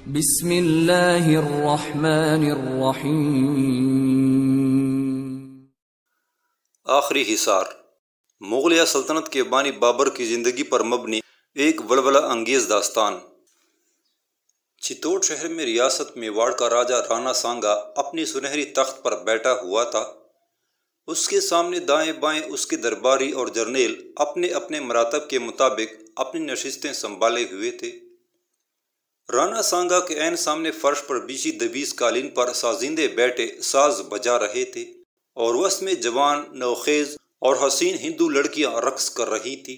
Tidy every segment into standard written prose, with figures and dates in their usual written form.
بسم اللہ الرحمن الرحیم۔ آخری حصار مغلیہ سلطنت کے بانی بابر کی زندگی پر مبنی ایک ولولہ انگیز داستان۔ چتور شہر میں ریاست میواڑ کا راجہ رانا سانگا اپنی سنہری تخت پر بیٹھا ہوا تھا۔ اس کے سامنے دائیں بائیں اس کے درباری اور جرنیل اپنے اپنے مراتب کے مطابق اپنی نشستیں سنبھالے ہوئے تھے۔ رانا سانگا کے عین سامنے فرش پر بچھی دبیز قالین پر سازندے بیٹھے ساز بجا رہے تھے اور وسط میں جوان، نوخیز اور حسین ہندو لڑکیاں رقص کر رہی تھی۔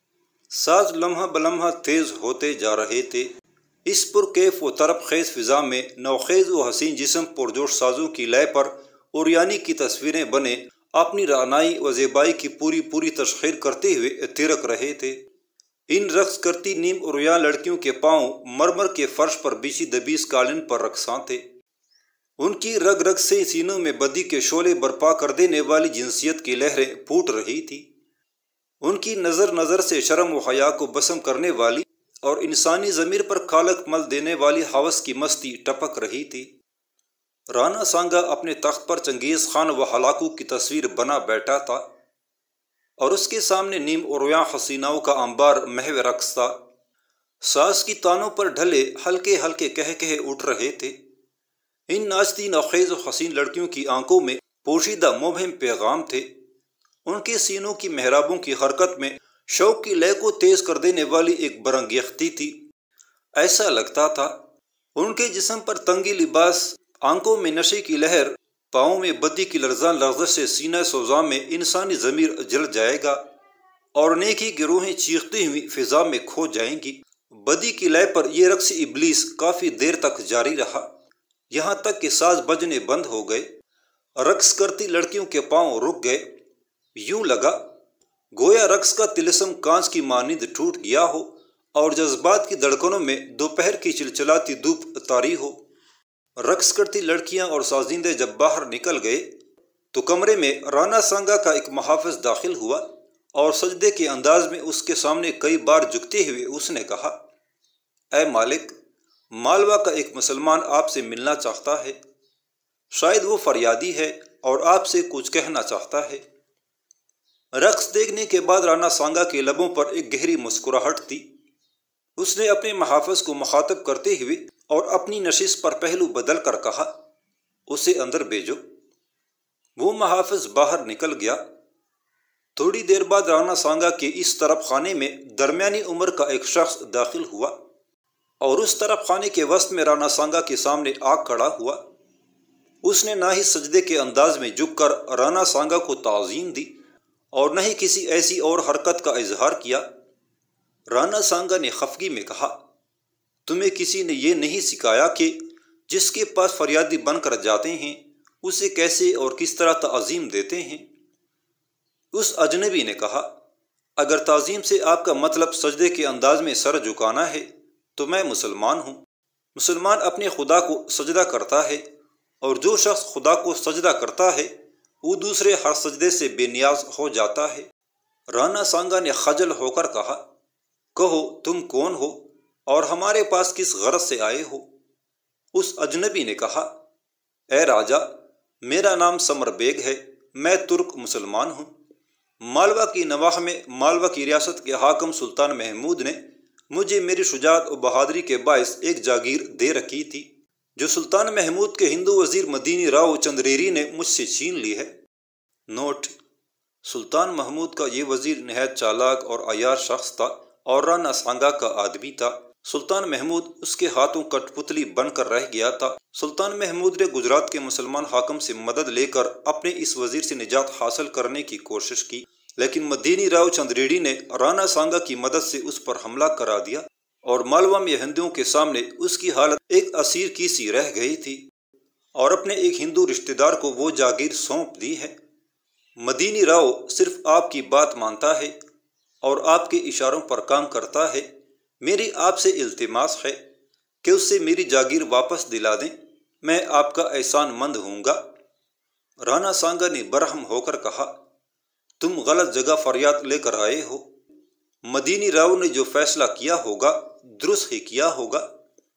ساز لمحہ بلمحہ تیز ہوتے جا رہے تھے۔ اس پرکیف و طرب خیز فضا میں نوخیز و حسین جسم پرجوش سازوں کی لے پر اوریانی کی تصویریں بنے اپنی رعنائی و زیبائی کی پوری تشخیر کرتے ہوئے تھرک رہے تھے۔ ان رقص کرتی نیم اوریاں لڑکیوں کے پاؤں مرمر کے فرش پر بچھی دبیز قالین پر رقصاں تھے۔ ان کی رگ رگ سے سینوں میں بدی کے شعلے برپا کر دینے والی جنسیت کی لہریں پھوٹ رہی تھی۔ ان کی نظر سے شرم و حیا کو بسم کرنے والی اور انسانی ضمیر پر کالک مل دینے والی ہوس کی مستی ٹپک رہی تھی۔ رانا سانگا اپنے تخت پر چنگیز خان و ہلاکو کی تصویر بنا بیٹھا تھا اور اس کے سامنے نیم اوریاں حسیناؤں کا انبار محو رقص تھا۔ ساز کی تانوں پر ڈھلے ہلکے ہلکے کہے اٹھ رہے تھے۔ ان ناچتی نوخیز و حسین لڑکیوں کی آنکھوں میں پوشیدہ مبہم پیغام تھے۔ ان کے سینوں کی محرابوں کی حرکت میں شوق کی لے کو تیز کر دینے والی ایک برانگیختی تھی۔ ایسا لگتا تھا ان کے جسم پر تنگی لباس، آنکھوں میں نشے کی لہر، پاؤں میں بدی کی لرزاں لرزش سے سینہ سوزاں میں انسانی ضمیر جل جائے گا اور نیکی کی روحیں چیختی ہوئی فضا میں کھو جائیں گی۔ بدی کی لے پر یہ رقص ابلیس کافی دیر تک جاری رہا، یہاں تک کہ ساز بجنے بند ہو گئے۔ رقص کرتی لڑکیوں کے پاؤں رک گئے۔ یوں لگا گویا رقص کا طلسم کانچ کی مانند ٹوٹ گیا ہو اور جذبات کی دھڑکنوں میں دوپہر کی چلچلاتی دھوپ طاری ہو۔ رقص کرتی لڑکیاں اور سازندے جب باہر نکل گئے تو کمرے میں رانا سانگا کا ایک محافظ داخل ہوا اور سجدے کے انداز میں اس کے سامنے کئی بار جھکتے ہوئے اس نے کہا، اے مالک، مالوا کا ایک مسلمان آپ سے ملنا چاہتا ہے۔ شاید وہ فریادی ہے اور آپ سے کچھ کہنا چاہتا ہے۔ رقص دیکھنے کے بعد رانا سانگا کے لبوں پر ایک گہری مسکراہٹ تھی۔ اس نے اپنے محافظ کو مخاطب کرتے ہوئے اور اپنی نشست پر پہلو بدل کر کہا، اسے اندر بھیجو۔ وہ محافظ باہر نکل گیا۔ تھوڑی دیر بعد رانا سانگا کے اس طرف خانے میں درمیانی عمر کا ایک شخص داخل ہوا اور اس طرف خانے کے وسط میں رانا سانگا کے سامنے آ کھڑا ہوا۔ اس نے نہ ہی سجدے کے انداز میں جھک کر رانا سانگا کو تعظیم دی اور نہ ہی کسی ایسی اور حرکت کا اظہار کیا۔ رانا سانگا نے خفگی میں کہا، تمہیں کسی نے یہ نہیں سکھایا کہ جس کے پاس فریادی بن کر جاتے ہیں اسے کیسے اور کس طرح تعظیم دیتے ہیں؟ اس اجنبی نے کہا، اگر تعظیم سے آپ کا مطلب سجدے کے انداز میں سر جھکانا ہے تو میں مسلمان ہوں۔ مسلمان اپنے خدا کو سجدہ کرتا ہے اور جو شخص خدا کو سجدہ کرتا ہے وہ دوسرے ہر سجدے سے بے نیاز ہو جاتا ہے۔ رانا سانگا نے خجل ہو کر کہا، کہو تم کون ہو اور ہمارے پاس کس غرض سے آئے ہو؟ اس اجنبی نے کہا، اے راجا، میرا نام سمر بیگ ہے، میں ترک مسلمان ہوں۔ مالوا کی نواح میں مالوا کی ریاست کے حاکم سلطان محمود نے مجھے میری شجاعت و بہادری کے باعث ایک جاگیر دے رکھی تھی جو سلطان محمود کے ہندو وزیر مدینی راؤ چندریری نے مجھ سے چھین لی ہے۔ نوٹ: سلطان محمود کا یہ وزیر نہایت چالاک اور عیار شخص تھا اور رانا سانگا کا آدمی تھا۔ سلطان محمود اس کے ہاتھوں کٹ پتلی بن کر رہ گیا تھا۔ سلطان محمود نے گجرات کے مسلمان حاکم سے مدد لے کر اپنے اس وزیر سے نجات حاصل کرنے کی کوشش کی، لیکن مدینی راؤ چندریری نے رانا سانگا کی مدد سے اس پر حملہ کرا دیا اور مالوا میں ہندوؤں کے سامنے اس کی حالت ایک اسیر کی سی رہ گئی تھی اور اپنے ایک ہندو رشتہ دار کو وہ جاگیر سونپ دی ہے۔ مدینی راؤ صرف آپ کی بات مانتا ہے اور آپ کے اشاروں پر کام کرتا ہے۔ میری آپ سے التماس ہے کہ اس سے میری جاگیر واپس دلا دیں، میں آپ کا احسان مند ہوں گا۔ رانا سانگا نے برہم ہو کر کہا، تم غلط جگہ فریاد لے کر آئے ہو۔ مدینی راؤ نے جو فیصلہ کیا ہوگا درست ہی کیا ہوگا۔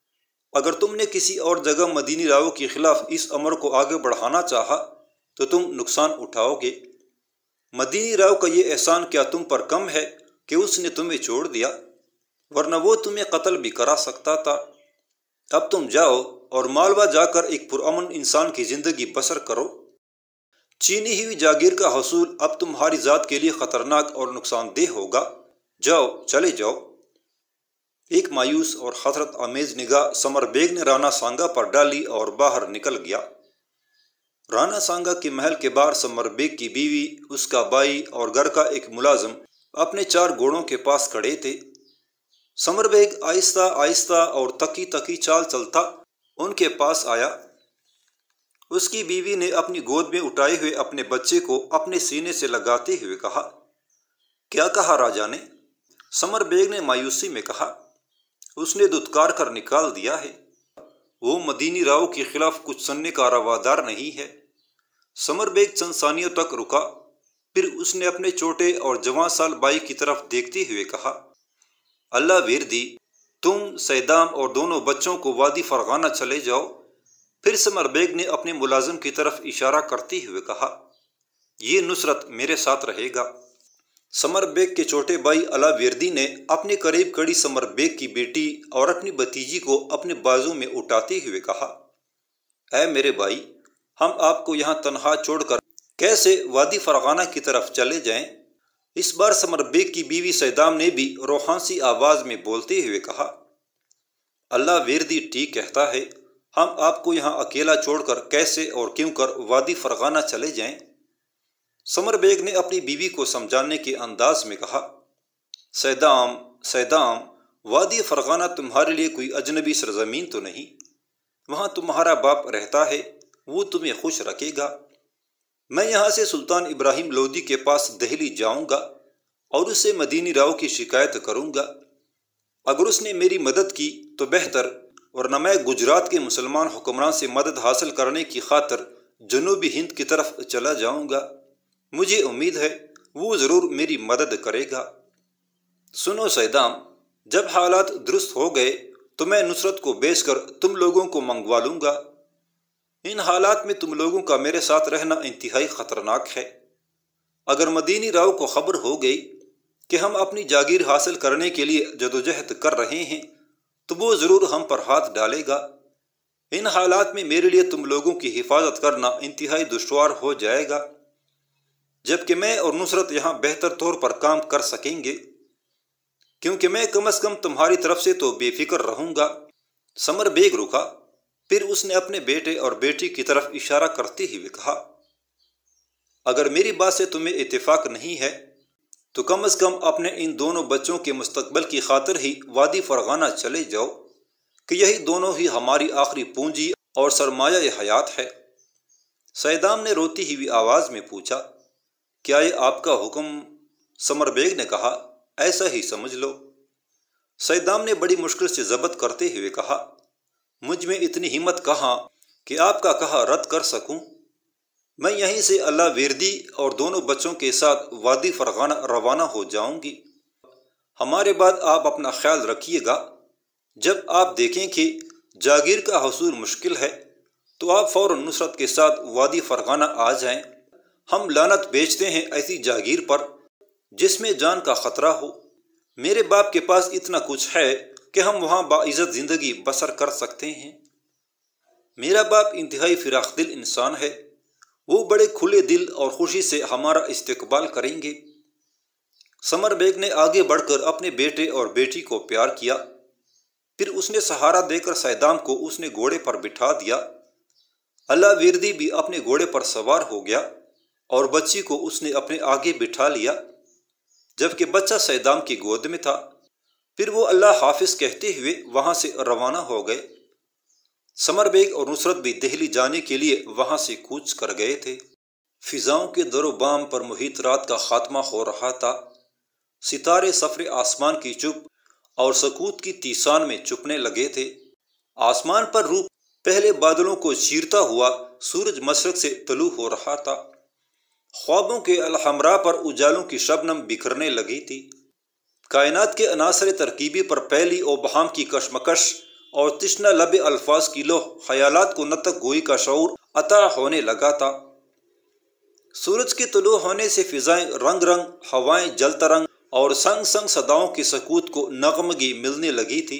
اگر تم نے کسی اور جگہ مدینی راؤ کے خلاف اس امر کو آگے بڑھانا چاہا تو تم نقصان اٹھاؤ گے۔ مدینی راؤ کا یہ احسان کیا تم پر کم ہے کہ اس نے تمہیں چھوڑ دیا، ورنہ وہ تمہیں قتل بھی کرا سکتا تھا۔ اب تم جاؤ اور مالوا جا کر ایک پرامن انسان کی زندگی بسر کرو۔ چینی ہوئی جاگیر کا حصول اب تمہاری ذات کے لیے خطرناک اور نقصان دہ ہوگا۔ جاؤ، چلے جاؤ۔ ایک مایوس اور حسرت آمیز نگاہ سمر بیگ نے رانا سانگا پر ڈالی اور باہر نکل گیا۔ رانا سانگا کے محل کے باہر سمر بیگ کی بیوی، اس کا بھائی اور گھر کا ایک ملازم اپنے 4 گھوڑوں کے پاس کھڑے تھے۔ سمر بیگ آہستہ آہستہ اور تکی تکی چال چلتا ان کے پاس آیا۔ اس کی بیوی نے اپنی گود میں اٹھائے ہوئے اپنے بچے کو اپنے سینے سے لگاتے ہوئے کہا، کیا کہا راجا نے؟ سمر بیگ نے مایوسی میں کہا، اس نے دھتکار کر نکال دیا ہے۔ وہ مدینی راؤ کے خلاف کچھ سننے کا روادار نہیں ہے۔ سمر بیگ چند ثانیوں تک رکا، پھر اس نے اپنے چھوٹے اور جوان سال بھائی کی طرف دیکھتے ہوئے کہا، اللہ ویردی، تم سیدام اور دونوں بچوں کو وادی فرغانہ چلے جاؤ۔ پھر سمر بیگ نے اپنے ملازم کی طرف اشارہ کرتے ہوئے کہا، یہ نصرت میرے ساتھ رہے گا۔ سمر بیگ کے چھوٹے بھائی علا ویردی نے اپنے قریب کھڑی سمر بیگ کی بیٹی اور اپنی بھتیجی کو اپنے بازو میں اٹھاتے ہوئے کہا، اے میرے بھائی، ہم آپ کو یہاں تنہا چھوڑ کر کیسے وادی فرغانہ کی طرف چلے جائیں؟ اس بار سمر بیگ کی بیوی سیدام نے بھی روحانسی آواز میں بولتے ہوئے کہا، اللہ ویردی ٹھیک کہتا ہے، ہم آپ کو یہاں اکیلا چھوڑ کر کیسے اور کیوں کر وادی فرغانہ چلے جائیں؟ سمر بیگ نے اپنی بیوی کو سمجھانے کے انداز میں کہا، سیدام، وادی فرغانہ تمہارے لیے کوئی اجنبی سرزمین تو نہیں۔ وہاں تمہارا باپ رہتا ہے، وہ تمہیں خوش رکھے گا۔ میں یہاں سے سلطان ابراہیم لودھی کے پاس دہلی جاؤں گا اور اس سے مدینی راؤ کی شکایت کروں گا۔ اگر اس نے میری مدد کی تو بہتر، ورنہ میں گجرات کے مسلمان حکمران سے مدد حاصل کرنے کی خاطر جنوبی ہند کی طرف چلا جاؤں گا۔ مجھے امید ہے وہ ضرور میری مدد کرے گا۔ سنو سیدام، جب حالات درست ہو گئے تو میں نصرت کو بیچ کر تم لوگوں کو منگوا لوں گا۔ ان حالات میں تم لوگوں کا میرے ساتھ رہنا انتہائی خطرناک ہے۔ اگر مدینی راؤ کو خبر ہو گئی کہ ہم اپنی جاگیر حاصل کرنے کے لیے جدوجہد کر رہے ہیں تو وہ ضرور ہم پر ہاتھ ڈالے گا۔ ان حالات میں میرے لیے تم لوگوں کی حفاظت کرنا انتہائی دشوار ہو جائے گا، جبکہ میں اور نصرت یہاں بہتر طور پر کام کر سکیں گے، کیونکہ میں کم از کم تمہاری طرف سے تو بے فکر رہوں گا۔ سمر بیگ رکا، پھر اس نے اپنے بیٹے اور بیٹی کی طرف اشارہ کرتے ہوئے کہا، اگر میری بات سے تمہیں اتفاق نہیں ہے تو کم از کم اپنے ان دونوں بچوں کے مستقبل کی خاطر ہی وادی فرغانہ چلے جاؤ، کہ یہی دونوں ہی ہماری آخری پونجی اور سرمایہ حیات ہے۔ سیدام نے روتی ہوئی آواز میں پوچھا، کیا یہ آپ کا حکم؟ سمر بیگ نے کہا، ایسا ہی سمجھ لو۔ سیدام نے بڑی مشکل سے ضبط کرتے ہوئے کہا، مجھ میں اتنی ہمت کہاں کہ آپ کا کہا رد کر سکوں۔ میں یہیں سے اللہ ویردی اور دونوں بچوں کے ساتھ وادی فرغانہ روانہ ہو جاؤں گی۔ ہمارے بعد آپ اپنا خیال رکھیے گا۔ جب آپ دیکھیں کہ جاگیر کا حصول مشکل ہے تو آپ فوراً نصرت کے ساتھ وادی فرغانہ آ جائیں۔ ہم لعنت بیچتے ہیں ایسی جاگیر پر جس میں جان کا خطرہ ہو۔ میرے باپ کے پاس اتنا کچھ ہے کہ ہم وہاں باعزت زندگی بسر کر سکتے ہیں۔ میرا باپ انتہائی فراخ دل انسان ہے، وہ بڑے کھلے دل اور خوشی سے ہمارا استقبال کریں گے۔ سمر بیگ نے آگے بڑھ کر اپنے بیٹے اور بیٹی کو پیار کیا، پھر اس نے سہارا دے کر سیدام کو اس نے گھوڑے پر بٹھا دیا۔ اللہ ویردی بھی اپنے گھوڑے پر سوار ہو گیا اور بچی کو اس نے اپنے آگے بٹھا لیا، جبکہ بچہ سیدام کی گود میں تھا۔ پھر وہ اللہ حافظ کہتے ہوئے وہاں سے روانہ ہو گئے۔ سمر بیگ اور نصرت بھی دہلی جانے کے لیے وہاں سے کوچ کر گئے تھے۔ فضاؤں کے در و بام پر محیط رات کا خاتمہ ہو رہا تھا۔ ستارے صفر آسمان کی چپ اور سکوت کی تیسان میں چھپنے لگے تھے۔ آسمان پر روح پہلے بادلوں کو چیرتا ہوا سورج مشرق سے طلوع ہو رہا تھا۔ خوابوں کے الحمراء پر اجالوں کی شبنم بکھرنے لگی تھی۔ کائنات کے عناصر ترکیبی پر پہلی اوبہام کی کشمکش اور تشنہ لب الفاظ کی لوح خیالات کو نطق گوئی کا شعور عطا ہونے لگا تھا۔ سورج کے طلوع ہونے سے فضائیں رنگ رنگ، ہوائیں جل ترنگ اور سنگ سنگ صداؤں کی سکوت کو نغمگی ملنے لگی تھی۔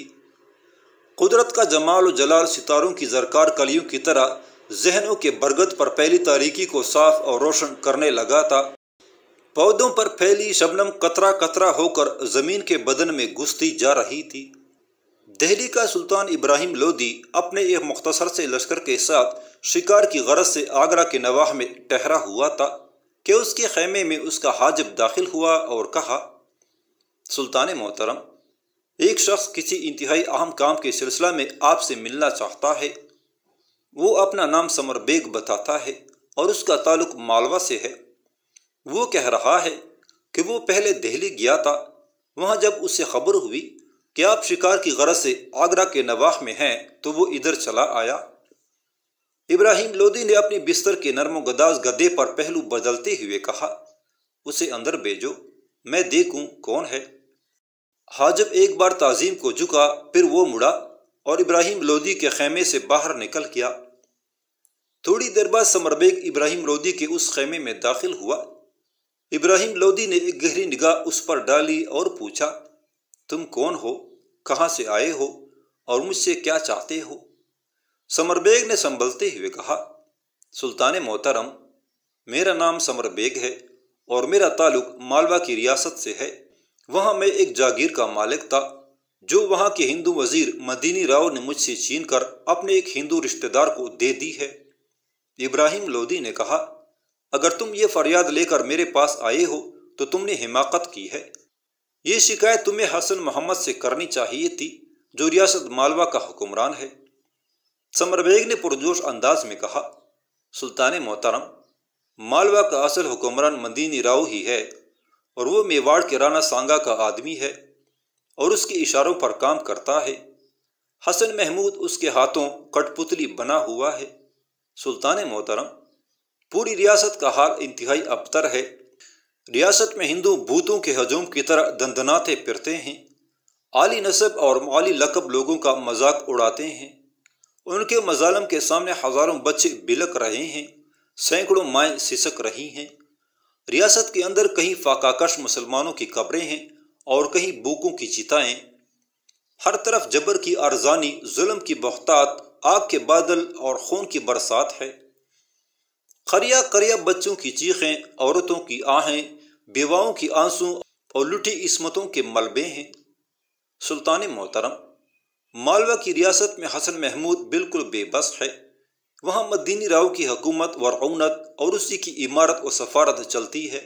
قدرت کا جمال و جلال ستاروں کی زرکار کلیوں کی طرح ذہنوں کے برگد پر پھیلی تاریکی کو صاف اور روشن کرنے لگا تھا۔ پودوں پر پھیلی شبنم قطرہ قطرہ ہو کر زمین کے بدن میں گھستی جا رہی تھی۔ دہلی کا سلطان ابراہیم لودھی اپنے ایک مختصر سے لشکر کے ساتھ شکار کی غرض سے آگرہ کے نواح میں ٹھہرا ہوا تھا کہ اس کے خیمے میں اس کا حاجب داخل ہوا اور کہا، سلطان محترم، ایک شخص کسی انتہائی اہم کام کے سلسلہ میں آپ سے ملنا چاہتا ہے۔ وہ اپنا نام سمر بیگ بتاتا ہے اور اس کا تعلق مالوہ سے ہے۔ وہ کہہ رہا ہے کہ وہ پہلے دہلی گیا تھا، وہاں جب اسے خبر ہوئی کہ آپ شکار کی غرض سے آگرہ کے نواح میں ہیں تو وہ ادھر چلا آیا۔ ابراہیم لودھی نے اپنی بستر کے نرم و گداز گدے پر پہلو بدلتے ہوئے کہا، اسے اندر بھیجو، میں دیکھوں کون ہے۔ حاجب ایک بار تعظیم کو جھکا، پھر وہ مڑا اور ابراہیم لودھی کے خیمے سے باہر نکل گیا۔ تھوڑی دیر بعد سمر بیگ ابراہیم لودھی کے اس خیمے میں داخل ہوا۔ ابراہیم لودھی نے ایک گہری نگاہ اس پر ڈالی اور پوچھا، تم کون ہو، کہاں سے آئے ہو اور مجھ سے کیا چاہتے ہو؟ سمر بیگ نے سنبھلتے ہوئے کہا، سلطان محترم، میرا نام سمر بیگ ہے اور میرا تعلق مالوہ کی ریاست سے ہے۔ وہاں میں ایک جاگیر کا مالک تھا جو وہاں کے ہندو وزیر مدینی راؤ نے مجھ سے چھین کر اپنے ایک ہندو رشتہ دار کو دے دی ہے۔ ابراہیم لودھی نے کہا، اگر تم یہ فریاد لے کر میرے پاس آئے ہو تو تم نے حماقت کی ہے۔ یہ شکایت تمہیں حسن محمد سے کرنی چاہیے تھی جو ریاست مالوہ کا حکمران ہے۔ سمر بیگ نے پرجوش انداز میں کہا، سلطان محترم، مالوہ کا اصل حکمران مدینی راؤ ہی ہے اور وہ میواڑ کے رانا سانگا کا آدمی ہے اور اس کے اشاروں پر کام کرتا ہے۔ حسن محمود اس کے ہاتھوں کٹ پتلی بنا ہوا ہے۔ سلطان محترم، پوری ریاست کا حال انتہائی ابتر ہے۔ ریاست میں ہندو بھوتوں کے ہجوم کی طرح دندناتے پھرتے ہیں، عالی نسب اور عالی لقب لوگوں کا مذاق اڑاتے ہیں۔ ان کے مظالم کے سامنے ہزاروں بچے بلک رہے ہیں، سینکڑوں مائیں سسک رہی ہیں۔ ریاست کے اندر کہیں فاقہ کش مسلمانوں کی قبریں ہیں اور کہیں بوکوں کی چتائیں۔ ہر طرف جبر کی ارزانی، ظلم کی بہتات، آگ کے بادل اور خون کی برسات ہے۔ قریہ قریہ بچوں کی چیخیں، عورتوں کی آہیں، بیواؤں کی آنسوں اور لٹی عصمتوں کے ملبے ہیں۔ سلطان محترم، مالوہ کی ریاست میں حسن محمود بالکل بے بس ہے۔ وہاں مدینی راؤ کی حکومت و رعونت اور اسی کی عمارت و سفارت چلتی ہے۔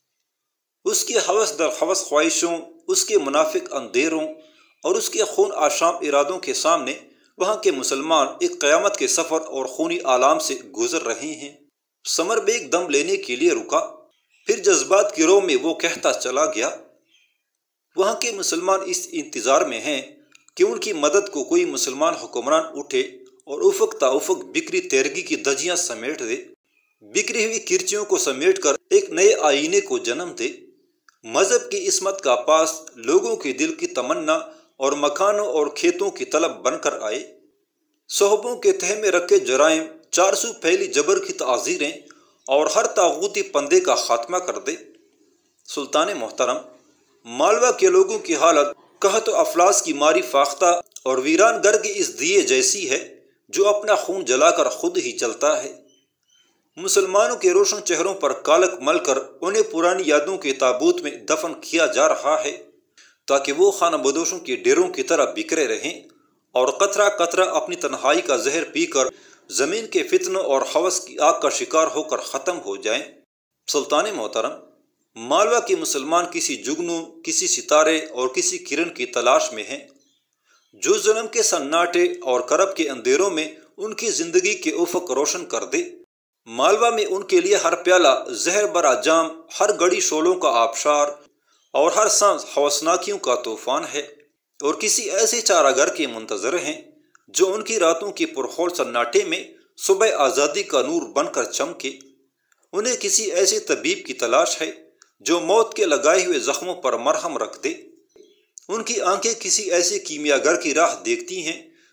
اس کی ہوس در ہوس خواہشوں، اس کے منافق اندھیروں اور اس کے خون آشام ارادوں کے سامنے وہاں کے مسلمان ایک قیامت کے سفر اور خونی آلام سے گزر رہے ہیں۔ سمر بیگ دم لینے کے لیے رکا، پھر جذبات کی رو میں وہ کہتا چلا گیا، وہاں کے مسلمان اس انتظار میں ہیں کہ ان کی مدد کو کوئی مسلمان حکمران اٹھے اور افق تا افق بکری تیرگی کی دجیاں سمیٹ دے، بکری ہوئی کرچیوں کو سمیٹ کر ایک نئے آئینے کو جنم دے۔ مذہب کی عصمت کا پاس لوگوں کے دل کی تمنا اور مکانوں اور کھیتوں کی طلب بن کر آئے۔ صحبوں کے تہہ میں رکھے جرائم، چارسو پھیلی جبر کی تعزیریں اور ہر طاغوتی پندے کا خاتمہ کر دے۔ سلطان محترم، مالوہ کے لوگوں کی حالت قحط و افلاس کی ماری فاختہ اور ویران گر کے اس دیے جیسی ہے جو اپنا خون جلا کر خود ہی جلتا ہے۔ مسلمانوں کے روشن چہروں پر کالک مل کر انہیں پرانی یادوں کے تابوت میں دفن کیا جا رہا ہے تاکہ وہ خانہ بدوشوں کے ڈیروں کی طرح بکھرے رہیں اور قطرہ قطرہ اپنی تنہائی کا زہر پی کر زمین کے فتنوں اور ہوس کی آگ کا شکار ہو کر ختم ہو جائیں۔ سلطان محترم، مالوہ کے مسلمان کسی جگنو، کسی ستارے اور کسی کرن کی تلاش میں ہیں جو ظلم کے سناٹے اور کرب کے اندھیروں میں ان کی زندگی کے افق روشن کر دے۔ مالوہ میں ان کے لیے ہر پیالہ زہر برا جام، ہر گڑی شولوں کا آبشار اور ہر سانس ہوسناکیوں کا طوفان ہے، اور کسی ایسے چارہ گر کے منتظر ہیں جو ان کی راتوں کی پرخول سناٹے میں صبح آزادی کا نور بن کر چمکے۔ انہیں کسی ایسے طبیب کی تلاش ہے جو موت کے لگائے ہوئے زخموں پر مرہم رکھ دے۔ ان کی آنکھیں کسی ایسے کیمیاگر کی راہ دیکھتی ہیں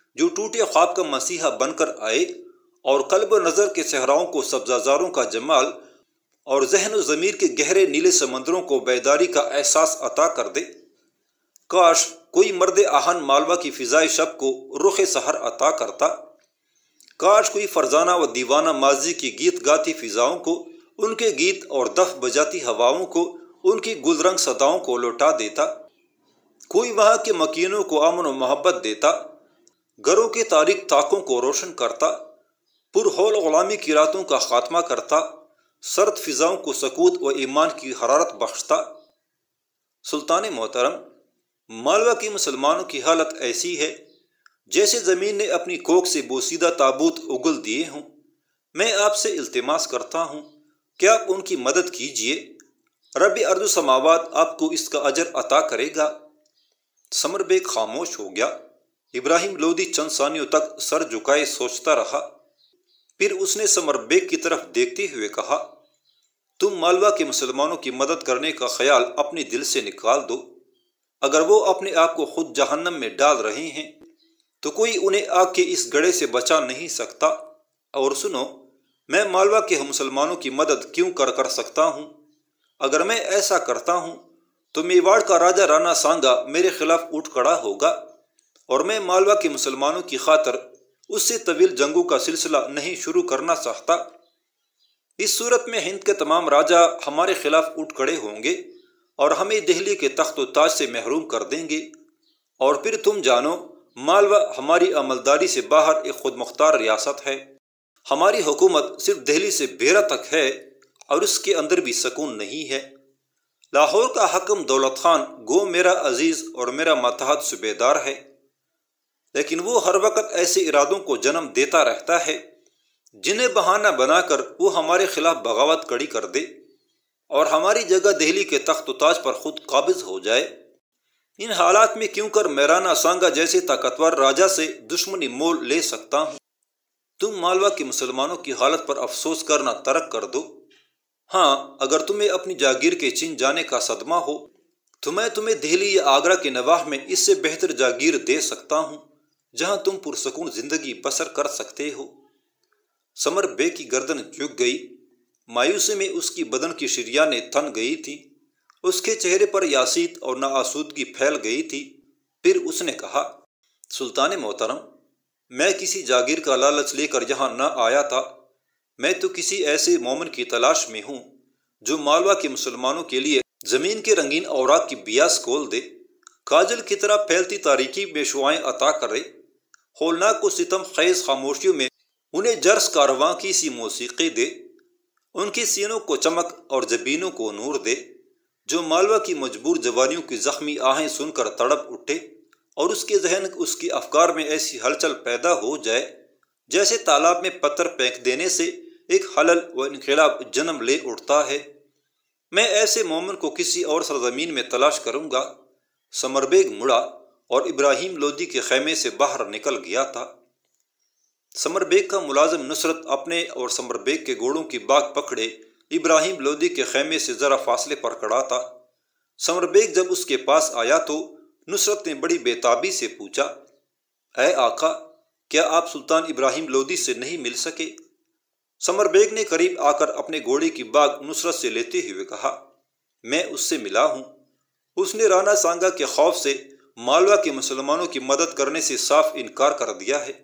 جو ٹوٹے خواب کا مسیحا بن کر آئے اور قلب و نظر کے صحراؤں کو سبزہ کا جمال اور ذہن و ضمیر کے گہرے نیلے سمندروں کو بیداری کا احساس عطا کر دے۔ کاش کوئی مرد آہن مالوا کی فضائے شب کو رخ سحر عطا کرتا۔ کاش کوئی فرزانہ و دیوانہ ماضی کی گیت گاتی فضاؤں کو ان کے گیت اور دف بجاتی ہواؤں کو ان کی گل رنگ صداؤں کو لوٹا دیتا۔ کوئی وہاں کے مکینوں کو امن و محبت دیتا، گھروں کے تاریک طاقوں کو روشن کرتا، پرہول غلامی کی راتوں کا خاتمہ کرتا، سرد فضاؤں کو سکوت و ایمان کی حرارت بخشتا۔ سلطان محترم، مالوا کے مسلمانوں کی حالت ایسی ہے جیسے زمین نے اپنی کوکھ سے بوسیدہ تابوت اگل دیے ہوں۔ میں آپ سے التماس کرتا ہوں کہ آپ ان کی مدد کیجیے، رب ارض و سماوات آپ کو اس کا اجر عطا کرے گا۔ سمر بیگ خاموش ہو گیا۔ ابراہیم لودھی چند ثانیوں تک سر جھکائے سوچتا رہا، پھر اس نے سمر بیگ کی طرف دیکھتے ہوئے کہا، تم مالوا کے مسلمانوں کی مدد کرنے کا خیال اپنے دل سے نکال دو۔ اگر وہ اپنے آپ کو خود جہنم میں ڈال رہے ہیں تو کوئی انہیں آگ کے اس گڑھے سے بچا نہیں سکتا۔ اور سنو، میں مالوا کے مسلمانوں کی مدد کیوں کر سکتا ہوں؟ اگر میں ایسا کرتا ہوں تو میواڑ کا راجہ رانا سانگا میرے خلاف اٹھ کھڑا ہوگا اور میں مالوا کے مسلمانوں کی خاطر اس سے طویل جنگوں کا سلسلہ نہیں شروع کرنا چاہتا۔ اس صورت میں ہند کے تمام راجہ ہمارے خلاف اٹھ کھڑے ہوں گے اور ہمیں دہلی کے تخت و تاج سے محروم کر دیں گے، اور پھر تم جانو مالوا ہماری عملداری سے باہر ایک خود مختار ریاست ہے۔ ہماری حکومت صرف دہلی سے بیرا تک ہے اور اس کے اندر بھی سکون نہیں ہے۔ لاہور کا حکم دولت خان گو میرا عزیز اور میرا ماتحت صوبیدار ہے، لیکن وہ ہر وقت ایسے ارادوں کو جنم دیتا رہتا ہے جنہیں بہانہ بنا کر وہ ہمارے خلاف بغاوت کڑی کر دے اور ہماری جگہ دہلی کے تخت و تاج پر خود قابض ہو جائے۔ ان حالات میں کیوں کر میں رانا سانگا جیسے طاقتور راجہ سے دشمنی مول لے سکتا ہوں؟ تم مالوا کے مسلمانوں کی حالت پر افسوس کرنا ترک کر دو۔ ہاں، اگر تمہیں اپنی جاگیر کے چین جانے کا صدمہ ہو تو میں تمہیں دہلی یا آگرہ کے نواح میں اس سے بہتر جاگیر دے سکتا ہوں جہاں تم پرسکون زندگی بسر کر سکتے ہو۔ سمر بیگ کی گردن جھک گئی، مایوسی میں اس کی بدن کی شریانیں تھن گئی تھیں، اس کے چہرے پر یاسیت اور ناآسودگی پھیل گئی تھی۔ پھر اس نے کہا، سلطان محترم، میں کسی جاگیر کا لالچ لے کر یہاں نہ آیا تھا، میں تو کسی ایسے مومن کی تلاش میں ہوں جو مالوا کے مسلمانوں کے لیے زمین کے رنگین اوراق کی بیاس کھول دے، کاجل کی طرح پھیلتی تاریکی میں شعائیں عطا کرے، ہولناک و ستم خیز خاموشیوں میں انہیں جرس کارواں کی سی موسیقی دے، ان کے سینوں کو چمک اور جبینوں کو نور دے، جو مالوا کی مجبور جوانیوں کی زخمی آہیں سن کر تڑپ اٹھے اور اس کے ذہن اس کے افکار میں ایسی ہلچل پیدا ہو جائے جیسے تالاب میں پتھر پھینک دینے سے ایک حلل و انقلاب جنم لے اٹھتا ہے۔ میں ایسے مومن کو کسی اور سرزمین میں تلاش کروں گا۔ سمر بیگ مڑا اور ابراہیم لودھی کے خیمے سے باہر نکل گیا تھا۔ سمر بیگ کا ملازم نصرت اپنے اور سمر بیگ کے گھوڑوں کی باگ پکڑے ابراہیم لودھی کے خیمے سے ذرا فاصلے پر کھڑا تھا۔ سمر بیگ جب اس کے پاس آیا تو نصرت نے بڑی بے تابی سے پوچھا، اے آقا، کیا آپ سلطان ابراہیم لودھی سے نہیں مل سکے؟ سمر بیگ نے قریب آ کر اپنے گھوڑے کی باگ نصرت سے لیتے ہوئے کہا، میں اس سے ملا ہوں۔ اس نے رانا سانگا کے خوف سے مالوا کے مسلمانوں کی مدد کرنے سے صاف انکار کر دیا ہے۔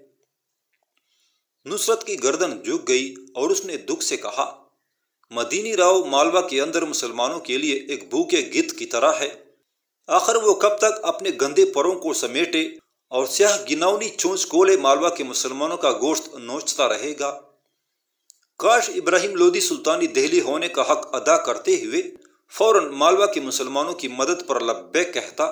نصرت کی گردن جھک گئی اور اس نے دکھ سے کہا، مدینی راؤ مالوا کے اندر مسلمانوں کے لیے ایک بھوکے گدھ کی طرح ہے، آخر وہ کب تک اپنے گندے پروں کو سمیٹے اور سیاہ گناؤنی چونچ کولے مالوا کے مسلمانوں کا گوشت نوچتا رہے گا۔ کاش ابراہیم لودھی سلطانی دہلی ہونے کا حق ادا کرتے ہوئے فوراً مالوا کے مسلمانوں کی مدد پر لبیک کہتا۔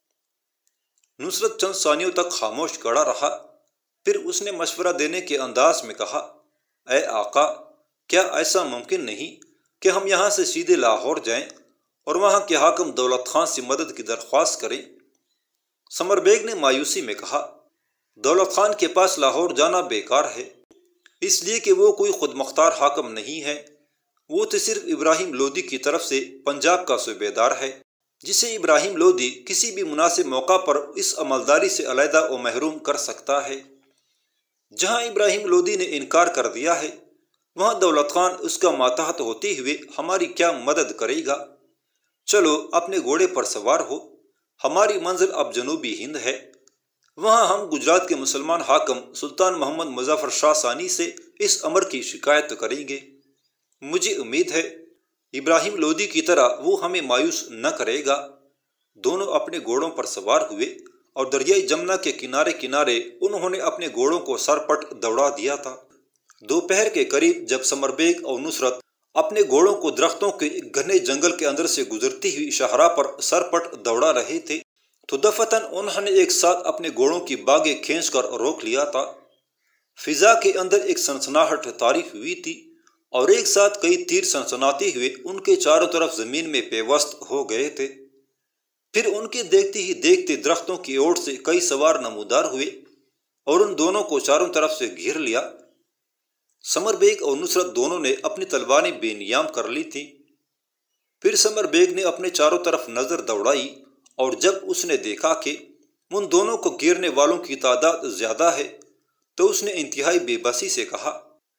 نصرت چند ثانیوں تک خاموش کھڑا رہا، پھر اس نے مشورہ دینے کے انداز میں کہا، اے آقا، کیا ایسا ممکن نہیں کہ ہم یہاں سے سیدھے لاہور جائیں اور وہاں کے حاکم دولت خان سے مدد کی درخواست کریں؟ سمر بیگ نے مایوسی میں کہا، دولت خان کے پاس لاہور جانا بیکار ہے، اس لیے کہ وہ کوئی خود مختار حاکم نہیں ہے، وہ تو صرف ابراہیم لودھی کی طرف سے پنجاب کا صوبیدار ہے جسے ابراہیم لودھی کسی بھی مناسب موقع پر اس عملداری سے علیحدہ و محروم کر سکتا ہے۔ جہاں ابراہیم لودھی نے انکار کر دیا ہے، وہاں دولت خان اس کا ماتحت ہوتے ہوئے ہماری کیا مدد کرے گا؟ چلو اپنے گھوڑے پر سوار ہو، ہماری منزل اب جنوبی ہند ہے۔ وہاں ہم گجرات کے مسلمان حاکم سلطان محمد مظفر شاہ ثانی سے اس امر کی شکایت کریں گے۔ مجھے امید ہے ابراہیم لودھی کی طرح وہ ہمیں مایوس نہ کرے گا۔ دونوں اپنے گھوڑوں پر سوار ہوئے اور دریائے جمنا کے کنارے کنارے انہوں نے اپنے گھوڑوں کو سرپٹ دوڑا دیا تھا۔ دوپہر کے قریب جب سمر بیگ اور نصرت اپنے گھوڑوں کو درختوں کے ایک گھنے جنگل کے اندر سے گزرتی ہوئی شاہراہ پر سرپٹ دوڑا رہے تھے تو دفتن انہوں نے ایک ساتھ اپنے گھوڑوں کی باگیں کھینچ کر روک لیا تھا۔ فضا کے اندر ایک سنسناہٹ طاری ہوئی تھی اور ایک ساتھ کئی تیر سنسناتے ہوئے ان کے چاروں طرف زمین میں پیوست ہو گئے تھے۔ پھر ان کے دیکھتے ہی دیکھتے درختوں کی اوٹ سے کئی سوار نمودار ہوئے اور ان دونوں کو چاروں طرف سے گھیر لیا۔ سمر بیگ اور نصرت دونوں نے اپنی تلواریں بے نیام کر لی تھیں۔ پھر سمر بیگ نے اپنے چاروں طرف نظر دوڑائی اور جب اس نے دیکھا کہ ان دونوں کو گھیرنے والوں کی تعداد زیادہ ہے تو اس نے انتہائی بے بسی سے کہا،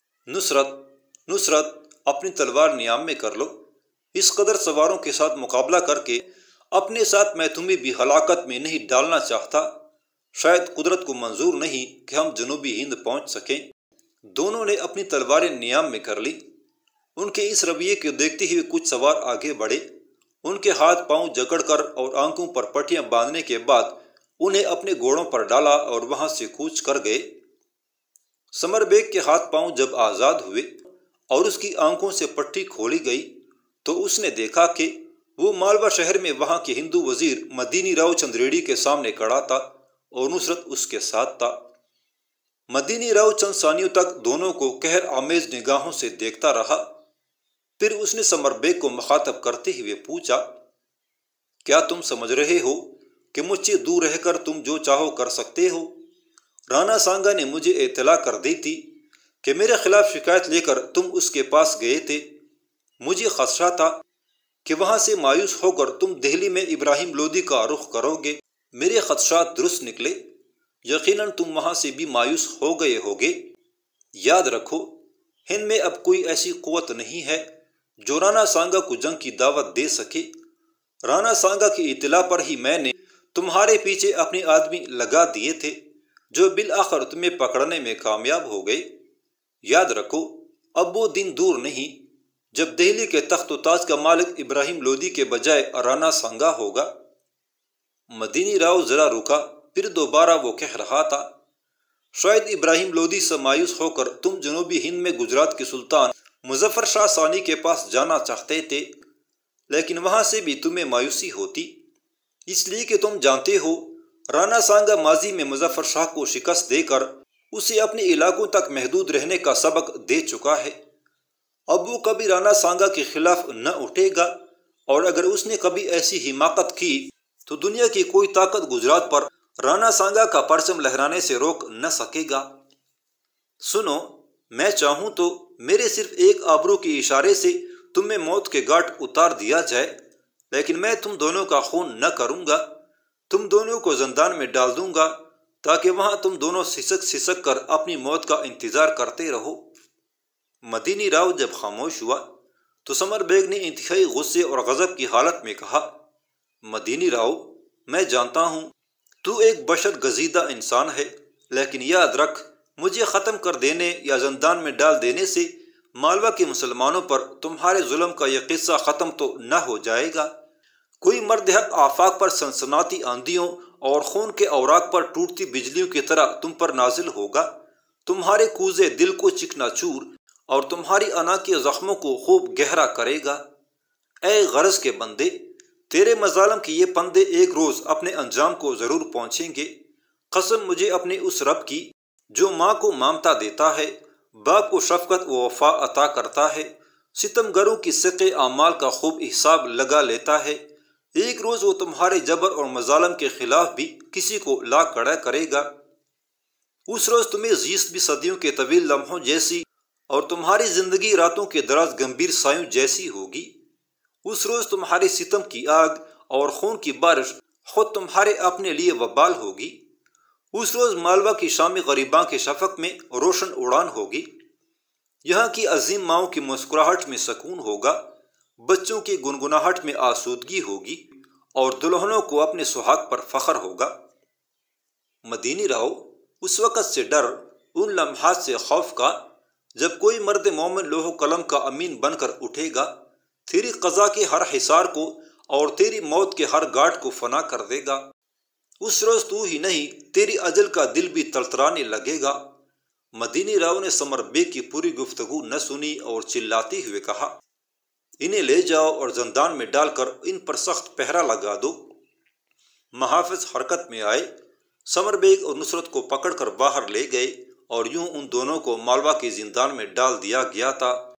نصرت اپنی تلوار نیام میں کر لو۔ اس قدر سواروں کے ساتھ مقابلہ کر کے اپنے ساتھ میں تمہیں بھی ہلاکت میں نہیں ڈالنا چاہتا۔ شاید قدرت کو منظور نہیں کہ ہم جنوبی ہند پہنچ سکیں۔ دونوں نے اپنی تلواریں نیام میں کر لی۔ ان کے اس رویے کو دیکھتے ہوئے کچھ سوار آگے بڑھے۔ ان کے ہاتھ پاؤں جکڑ کر اور آنکھوں پر پٹیاں باندھنے کے بعد انہیں اپنے گھوڑوں پر ڈالا اور وہاں سے کوچ کر گئے۔ سمر بیگ کے ہاتھ پاؤں جب آزاد ہوئے اور اس کی آنکھوں سے پٹی کھولی گئی تو اس نے دیکھا کہ وہ مالوا شہر میں وہاں کے ہندو وزیر مدینی راؤ چند ریڈی کے سامنے کھڑا تھا اور نصرت اس کے ساتھ تھا۔ مدینی راؤ چند ثانیوں تک دونوں کو قہر آمیز نگاہوں سے دیکھتا رہا۔ پھر اس نے سمر بیگ کو مخاطب کرتے ہوئے پوچھا، کیا تم سمجھ رہے ہو کہ مجھ سے دور رہ کر تم جو چاہو کر سکتے ہو؟ رانا سانگا نے مجھے اطلاع کر دی تھی کہ میرے خلاف شکایت لے کر تم اس کے پاس گئے تھے۔ مجھے خدشہ تھا کہ وہاں سے مایوس ہو کر تم دہلی میں ابراہیم لودھی کا رخ کرو گے۔ میرے خدشات درست نکلے۔ یقیناً تم وہاں سے بھی مایوس ہو گئے ہوگے۔ یاد رکھو، ہند میں اب کوئی ایسی قوت نہیں ہے جو رانا سانگا کو جنگ کی دعوت دے سکے۔ رانا سانگا کی اطلاع پر ہی میں نے تمہارے پیچھے اپنے آدمی لگا دیے تھے جو بالآخر تمہیں پکڑنے میں کامیاب ہو گئے۔ یاد رکھو، اب وہ دن دور نہیں جب دہلی کے تخت و تاج کا مالک ابراہیم لودھی کے بجائے رانا سانگا ہوگا۔ مدینی راؤ ذرا رکا، پھر دوبارہ وہ کہہ رہا تھا، شاید ابراہیم لودھی سے مایوس ہو کر تم جنوبی ہند میں گجرات کے سلطان مظفر شاہ ثانی کے پاس جانا چاہتے تھے، لیکن وہاں سے بھی تمہیں مایوسی ہوتی، اس لیے کہ تم جانتے ہو رانا سانگا ماضی میں مظفر شاہ کو شکست دے کر اسے اپنے علاقوں تک محدود رہنے کا سبق دے چکا ہے۔ اب وہ کبھی رانا سانگا کے خلاف نہ اٹھے گا، اور اگر اس نے کبھی ایسی حماقت کی تو دنیا کی کوئی طاقت گجرات پر رانا سانگا کا پرچم لہرانے سے روک نہ سکے گا۔ سنو، میں چاہوں تو میرے صرف ایک آبرو کے اشارے سے تمہیں موت کے گھاٹ اتار دیا جائے، لیکن میں تم دونوں کا خون نہ کروں گا۔ تم دونوں کو زندان میں ڈال دوں گا تاکہ وہاں تم دونوں سسک سسک کر اپنی موت کا انتظار کرتے رہو۔ مدینی راؤ جب خاموش ہوا تو سمر بیگ نے انتہائی غصے اور غضب کی حالت میں کہا، مدینی راؤ، میں جانتا ہوں تو ایک بشر گزیدہ انسان ہے، لیکن یاد رکھ، مجھے ختم کر دینے یا زندان میں ڈال دینے سے مالوا کے مسلمانوں پر تمہارے ظلم کا یہ قصہ ختم تو نہ ہو جائے گا۔ کوئی مرد حق آفاق پر سنسناتی آندھیوں اور خون کے اوراق پر ٹوٹتی بجلیوں کی طرح تم پر نازل ہوگا، تمہارے کوزے دل کو چکنا چور اور تمہاری انا کے زخموں کو خوب گہرا کرے گا۔ اے غرض کے بندے، تیرے مظالم کے یہ پندے ایک روز اپنے انجام کو ضرور پہنچیں گے۔ قسم مجھے اپنے اس رب کی جو ماں کو مامتا دیتا ہے، باپ کو شفقت و وفا عطا کرتا ہے، ستم گروں کی سقے اعمال کا خوب حساب لگا لیتا ہے، ایک روز وہ تمہارے جبر اور مظالم کے خلاف بھی کسی کو لا کھڑا کرے گا۔ اس روز تمہیں 20 صدیوں کے طویل لمحوں جیسی اور تمہاری زندگی راتوں کے دراز گمبھیر سایوں جیسی ہوگی۔ اس روز تمہاری ستم کی آگ اور خون کی بارش خود تمہارے اپنے لیے وبال ہوگی۔ اس روز مالوا کی شامی غریباں کے شفق میں روشن اڑان ہوگی۔ یہاں کی عظیم ماؤں کی مسکراہٹ میں سکون ہوگا، بچوں کی گنگناہٹ میں آسودگی ہوگی اور دلہنوں کو اپنے سہاگ پر فخر ہوگا۔ مدینی رہو اس وقت سے ڈر، ان لمحات سے خوف کا جب کوئی مرد مومن لوح قلم کا امین بن کر اٹھے گا، تیری قضا کے ہر حصار کو اور تیری موت کے ہر گاٹ کو فنا کر دے گا۔ اس روز تو ہی نہیں، تیری اجل کا دل بھی تڑتڑانے لگے گا۔ مدینی راؤ نے سمر بیگ کی پوری گفتگو نہ سنی اور چلاتے ہوئے کہا، انہیں لے جاؤ اور زندان میں ڈال کر ان پر سخت پہرا لگا دو۔ محافظ حرکت میں آئے، سمر بیگ اور نصرت کو پکڑ کر باہر لے گئے اور یوں ان دونوں کو مالوا کے زندان میں ڈال دیا گیا تھا۔